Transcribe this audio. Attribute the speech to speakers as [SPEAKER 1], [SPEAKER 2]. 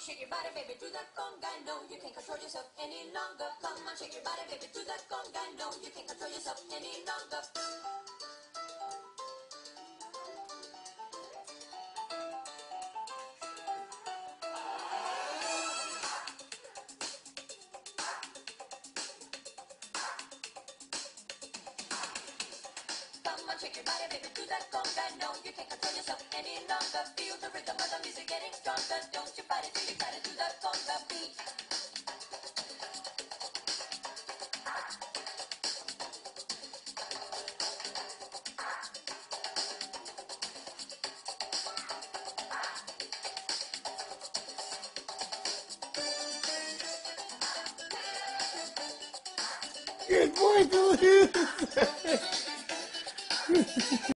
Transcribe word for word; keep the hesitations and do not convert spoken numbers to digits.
[SPEAKER 1] shake your body, baby, do that conga. No, you can't control yourself any longer. Come on, shake your body, baby, do that conga. No, you can't control yourself any longer. Come on, shake your body, baby, do that conga. No, you can't control yourself any longer. Feel the rhythm of the music getting stronger. Don't you fight it till you try to do that conga beat.
[SPEAKER 2] Good boy, Duluth.